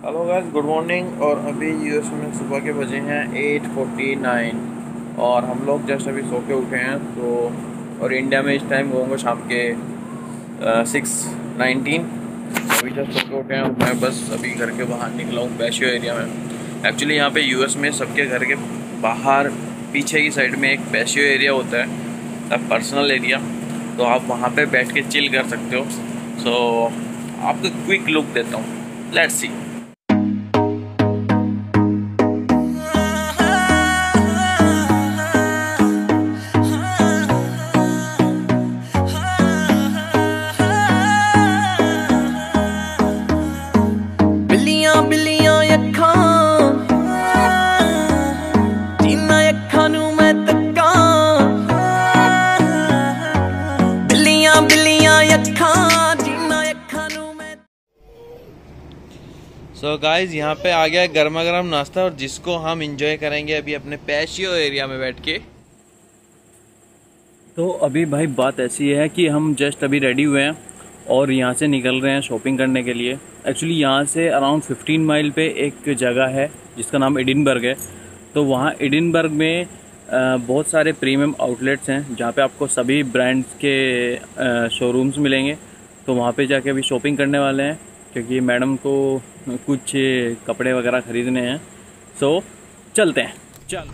Hello guys, good morning. और अभी US में सुबह के बजे हैं 8:49 और हम लोग जस्ट अभी सो के उठे हैं। तो और इंडिया में इस टाइम होंगे शाम के 6:19। अभी जस्ट सो के उठे हैं और मैं बस अभी घर के बाहर निकला हूँ पैशियो एरिया में। एक्चुअली यहाँ पे यूएस में सबके घर के बाहर पीछे की साइड में एक पैशियो एरिया होता है, पर्सनल एरिया। तो आप वहाँ पे बैठ के चिल कर सकते हो। सो आपको क्विक लुक देता हूँ, लेट्स सी। सो गाइज, यहाँ पे आ गया गर्मा गर्म नाश्ता और जिसको हम इंजॉय करेंगे अभी अपने पैशियो एरिया में बैठ के। तो अभी भाई बात ऐसी है कि हम जस्ट अभी रेडी हुए हैं और यहाँ से निकल रहे हैं शॉपिंग करने के लिए। एक्चुअली यहाँ से अराउंड 15 माइल पे एक जगह है जिसका नाम एडिनबर्ग है। तो वहाँ एडिनबर्ग में बहुत सारे प्रीमियम आउटलेट्स हैं जहाँ पे आपको सभी ब्रांड्स के शोरूम्स मिलेंगे। तो वहाँ पे जाके अभी शॉपिंग करने वाले हैं क्योंकि मैडम को कुछ कपड़े वगैरह ख़रीदने हैं। सो चलते हैं, चल।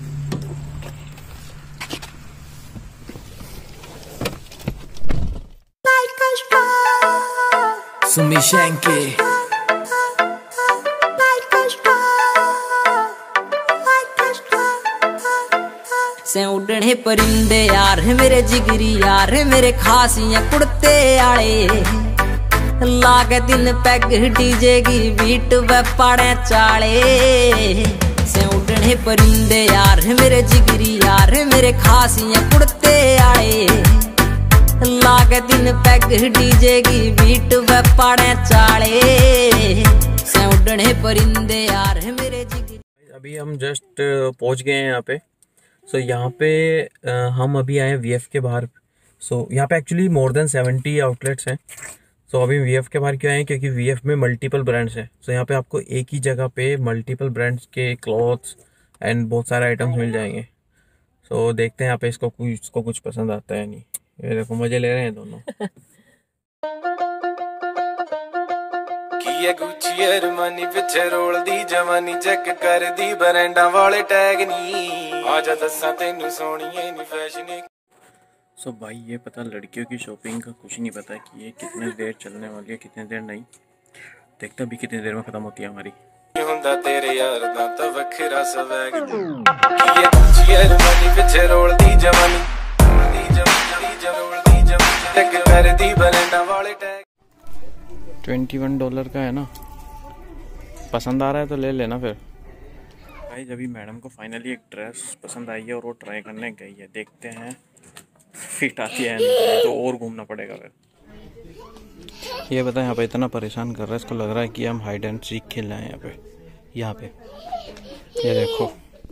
से उड़ने परिंदे यार है मेरे जिगरी यार है मेरे खासियां कुड़ते आले लाग दिन पैग डीजे की बीट वे पाड़े चाले। से उड़ने परिंदे यार है मेरे जिगरी यार है मेरे खासियां कुड़ते आले लाग दिन पैग डीजे की बीट वे पाड़े चाले। से उड़ने परिंदे यार है मेरे जिगरी। अभी हम जस्ट पहुंच गए हैं यहाँ पे। सो यहाँ पे हम अभी आए वीएफ के बाहर। सो यहाँ पे एक्चुअली मोर देन 70 आउटलेट्स हैं। सो अभी वीएफ के बाहर क्यों आए हैं, क्योंकि वीएफ में मल्टीपल ब्रांड्स हैं। सो यहाँ पे आपको एक ही जगह पे मल्टीपल ब्रांड्स के क्लॉथ्स एंड बहुत सारे आइटम्स मिल जाएंगे। सो देखते हैं यहाँ पे इसको कुछ पसंद आता है नहीं। ये देखो मजे ले रहे हैं दोनों। गुच्ची अरमानी पिछे रोल दी जवानी चेक कर दी ब्रांडा वाले टैग नी आजा दसा तेनू सोनिए नी फैशन। सो भाई ये पता लड़कियों की शॉपिंग का कुछ नहीं पता कि ये कितने देर चलने वाली है कितने देर नहीं। देखते अभी कितनी देर में खत्म होती है हमारी। हुंदा तेरे यार दा तो वखरा स्वैग ये गुच्ची अरमानी पिछे रोल दी जवानी चेक कर दी ब्रांडा वाले टैग। $21 का है ना, पसंद आ रहा है तो ले लेना फिर। भाई अभी मैडम को फाइनली एक ड्रेस पसंद आई है और वो ट्राई करने गई है। देखते हैं फिट आती है नहीं तो और घूमना पड़ेगा फिर। ये पता है यहाँ पे इतना परेशान कर रहा है, इसको लग रहा है कि हम हाइड एंड सीक खेल रहे हैं यहाँ पे। ये देखो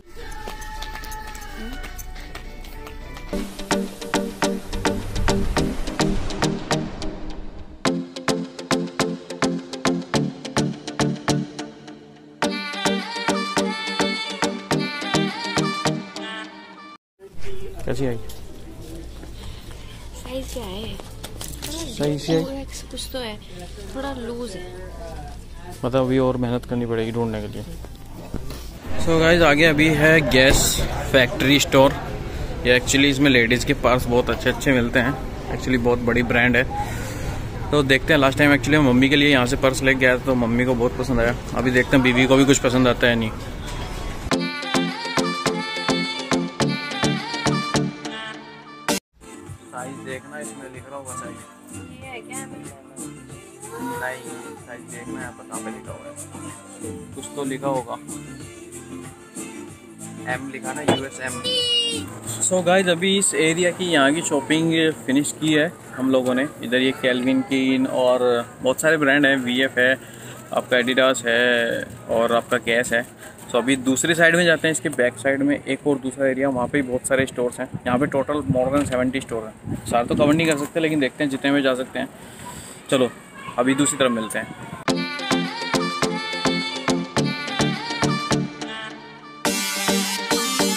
कैसी आई? साइज क्या है? सही से आई? कुछ तो है, थोड़ा लूज है। मतलब अभी और मेहनत करनी पड़ेगी ढूंढने के लिए। सो गाइस आगे अभी है गैस फैक्ट्री स्टोर। ये एक्चुअली इसमें लेडीज़ के पर्स बहुत अच्छे अच्छे मिलते हैं। एक्चुअली बहुत बड़ी ब्रांड है। तो देखते हैं, लास्ट टाइम एक्चुअली मम्मी के लिए यहाँ से पर्स लेके गया तो मम्मी को बहुत पसंद आया। अभी देखते हैं बीवी को भी कुछ पसंद आता है नहीं। साइज देखना, इसमें लिख रहा होगा साइज। ये है क्या? नहीं, साइज देखना है, पता पे लिखा हुआ है कुछ तो लिखा होगा। M लिखा ना, USM। सो गाइज अभी इस एरिया की यहाँ की शॉपिंग फिनिश की है हम लोगों ने। इधर ये कैल्विन कीन और बहुत सारे ब्रांड हैं, VF है, आपका एडिडास है और आपका कैश है। सो अभी दूसरी साइड में जाते हैं, इसके बैक साइड में एक और दूसरा एरिया, वहाँ पे भी बहुत सारे स्टोर्स हैं। यहाँ पे टोटल मोर देन 70 स्टोर हैं। सारे तो कवर नहीं कर सकते, लेकिन देखते हैं जितने में जा सकते हैं। चलो अभी दूसरी तरफ मिलते हैं।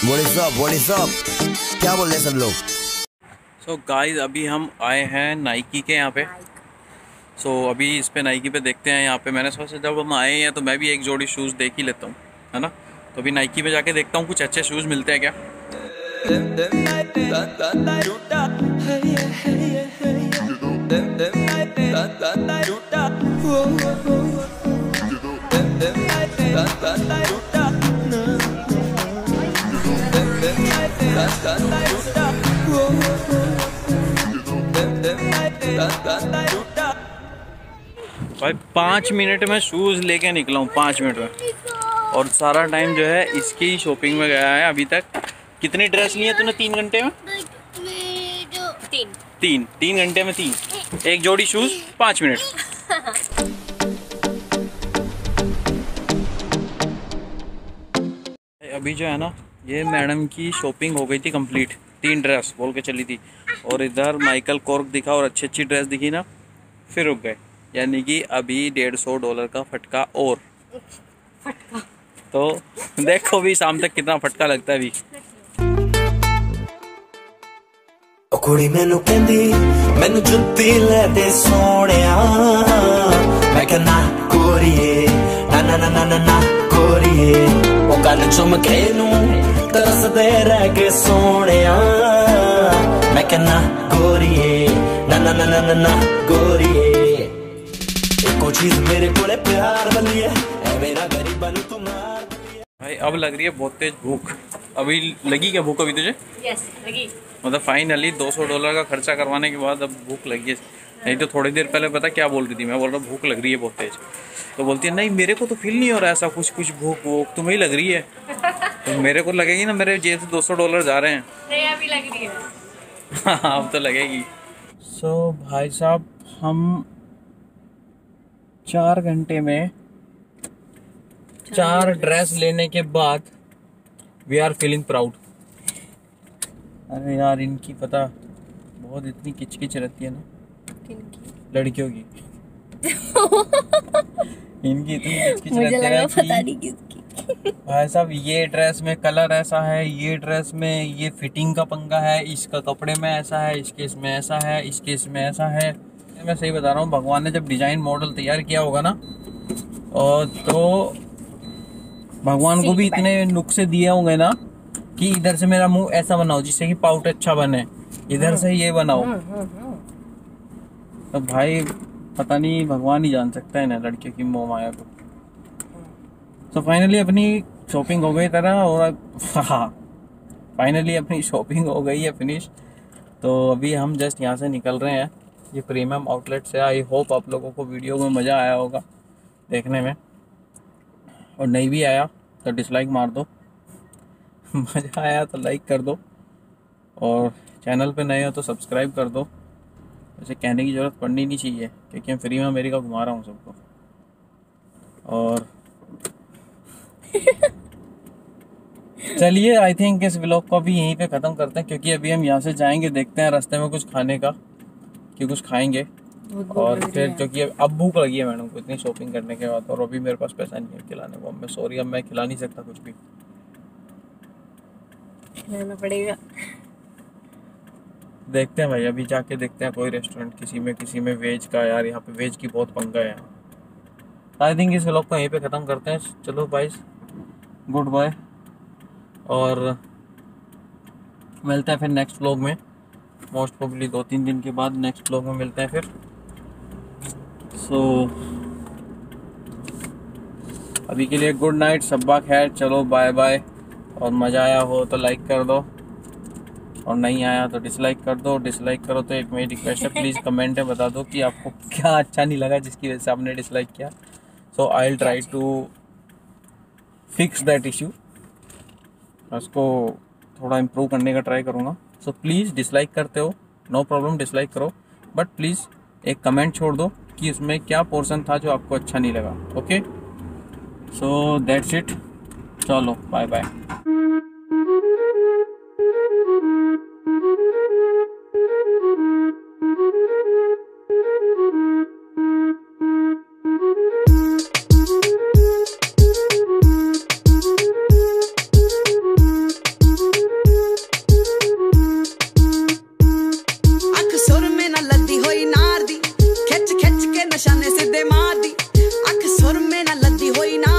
What is up? क्या बोल रहे सब लोग? सो गाइस अभी हम आए हैं नाइकी के यहाँ पे। सो अभी इस पे नाइकी पे देखते हैं। यहाँ पे मैंने सोचा जब हम आए हैं तो मैं भी एक जोड़ी शूज़ देख ही लेता हूँ, है ना। तो अभी नाइकी पे जाके देखता हूँ कुछ अच्छे शूज़ मिलते हैं क्या। भाई 5 मिनट में शूज़ लेके निकला हूँ, 5 मिनट में, और सारा टाइम जो है इसकी शॉपिंग में गया है अभी तक। कितनी ड्रेस ली है तूने 3 घंटे में? तीन घंटे में 3। एक जोड़ी शूज़ 5 मिनट। अभी जो है ना ये मैडम की शॉपिंग हो गई थी कंप्लीट। 3 ड्रेस बोल के चली थी, और इधर माइकल कॉर्क दिखा और अच्छी ड्रेस दिखी ना, फिर रुक गए। यानी कि अभी $150 का फटका और फटका। तो देखो भी शाम तक कितना फटका लगता है अभी। कुड़ी मैनू कहंदी मैनू जुत्ती ले दे सोहणिया, मैं कहना गोरीए ना ना ना ना ना गोरीए, ओ गल चुम के नू तरसदे रह के सोहणिया, मैं कहना गोरीए ना ना ना ना ना गोरीए, एको चीज मेरे कोले प्यार वाली है, ऐ मेरा गरीबा नू तू मार दिया। भाई अब लग रही है बहुत तेज भूख। अभी लगी क्या भूख अभी तुझे? यस लगी। मतलब फाइनली $200 का खर्चा करवाने के बाद अब भूख लगी है। नहीं तो थोड़ी देर पहले पता क्या बोल रही थी, मैं बोल रहा भूख लग रही है बहुत तेज, तो बोलती है नहीं मेरे को तो फील नहीं हो रहा ऐसा कुछ भूख तुम्हें ही लग रही है। तो मेरे को लगेगी ना, मेरे जेब से $200 जा रहे हैं। नहीं अभी लग रही है। अब तो लगेगी। सो भाई साहब हम 4 घंटे में 4 ड्रेस लेने के बाद वी आर फीलिंग प्राउड। अरे यार इनकी पता बहुत इतनी किचकिच रहती है ना, लड़कियों की। इनकी इतनी किचकिच रहती है कि पता नहीं किसकी। भाई साहब ये ड्रेस में कलर ऐसा है, ये ड्रेस में ये फिटिंग का पंगा है, इसका कपड़े में ऐसा है, इसके इसमें ऐसा है, इसके इसमें ऐसा है। मैं सही बता रहा हूँ, भगवान ने जब डिजाइन मॉडल तैयार किया होगा ना, और तो भगवान को भी इतने नुक्से दिए होंगे ना कि इधर से मेरा मुंह ऐसा बनाओ जिससे कि पाउट अच्छा बने, इधर से ये बनाओ। तो भाई पता नहीं भगवान ही जान सकता है ना लड़कियों की मोह माया को। तो फाइनली अपनी शॉपिंग हो गई तरह, और हाँ फाइनली अपनी शॉपिंग हो गई है फिनिश। तो अभी हम जस्ट यहाँ से निकल रहे हैं, ये प्रीमियम आउटलेट से। आई होप आप लोगों को वीडियो में मज़ा आया होगा देखने में, और नहीं भी आया तो डिसलाइक मार दो। मज़ा आया तो लाइक कर दो, और चैनल पे नए हो तो सब्सक्राइब कर दो। वैसे कहने की ज़रूरत पड़नी नहीं चाहिए क्योंकि मैं फ्री में अमेरिका घुमा रहा हूँ सबको। और चलिए आई थिंक इस व्लॉग को भी यहीं पे ख़त्म करते हैं, क्योंकि अभी हम यहाँ से जाएंगे, देखते हैं रास्ते में कुछ खाने का कि कुछ खाएंगे। और फिर क्योंकि अब भूख लगी है मैडम को इतनी शॉपिंग करने के बाद, और अभी मेरे पास पैसा नहीं है खिलाने को। मैं सॉरी, अब मैं खिला नहीं सकता कुछ भी, खिलाना पड़ेगा। देखते हैं भाई अभी जाके देखते हैं कोई रेस्टोरेंट, किसी में वेज का। यार यहाँ पे वेज की बहुत पंगा है। आई थिंक इस व्लॉग को यहीं पे ख़त्म करते हैं। चलो भाई गुड बाय, और मिलते हैं फिर नेक्स्ट व्लॉग में। मोस्ट प्रोबेबली 2-3 दिन के बाद नेक्स्ट व्लॉग में मिलते हैं फिर। सो अभी के लिए गुड नाइट, शब्बा खैर, चलो बाय बाय। और मज़ा आया हो तो लाइक कर दो, और नहीं आया तो डिसलाइक कर दो। डिसलाइक करो तो एक मेरी रिक्वेस्ट है, प्लीज़ कमेंट में बता दो कि आपको क्या अच्छा नहीं लगा जिसकी वजह से आपने डिसलाइक किया। So I will try to fix that issue, उसको थोड़ा इम्प्रूव करने का ट्राई करूँगा। सो प्लीज़ डिसलाइक करते हो नो प्रॉब्लम, डिसलाइक करो, बट प्लीज़ एक कमेंट छोड़ दो कि उसमें क्या पोर्शन था जो आपको अच्छा नहीं लगा। ओके, सो दैट्स इट, चलो बाय बाय। कोई ना